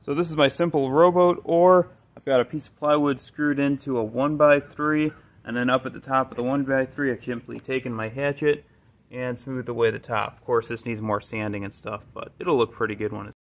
So this is my simple rowboat oar. I've got a piece of plywood screwed into a 1x3, and then up at the top of the 1x3 I've simply taken my hatchet and smoothed away the top. Of course this needs more sanding and stuff, but it'll look pretty good when it's